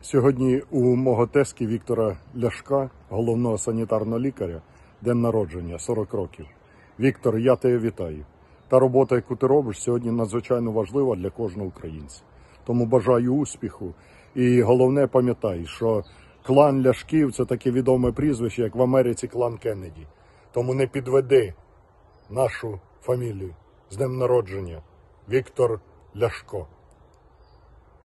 Сьогодні у мого тезки Віктора Ляшка, головного санітарного лікаря, день народження, 40 років. Віктор, я тебе вітаю. Та робота, яку ти робиш, сьогодні надзвичайно важлива для кожного українця. Тому бажаю успіху. І головне, пам'ятай, що клан Ляшків – це таке відоме прізвище, як в Америці клан Кеннеді. Тому не підведи нашу фамілію. З днем народження. Віктор Ляшко.